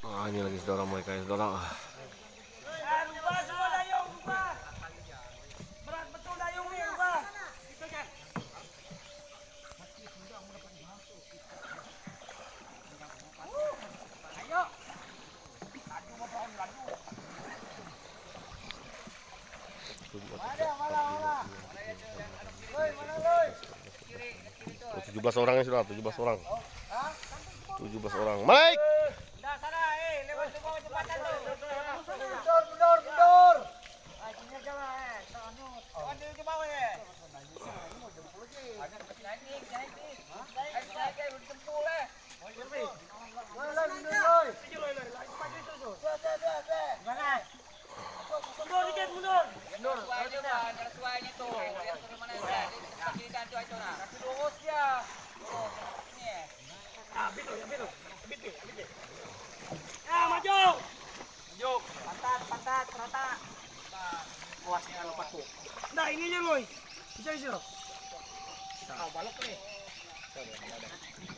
Ah, ini lagi saudara mereka ya saudara. Rubah semua dayung, rubah. Berat betul dayung nih, rubah. Gitu kan. Ayo. Laju mau pohon laju. Mana. Woi, mana woi? Kiri tuh. 17 orang ya saudara, 17 orang. 17 orang. Malik. Dah sana, lewat semua jembatan tuh. Mundur. Ah, sini aja lah, Tanut. Oh, di bawah ya. Ada naik nih. Naik, udah jempol eh. Oh, jempol. Mana? Mundur dikit, mundur. Mundur. Ada suainya tuh. Lihat ke mana ya? Di kantor itu nah. Kasih lurus dia. Lurus. Ini. Ah, bitu. Ya, maju. Maju. Pantat, rata. Awas jangan lupa tuh. Nah, ini aja, Roy. Bisa. Oh, balok nih.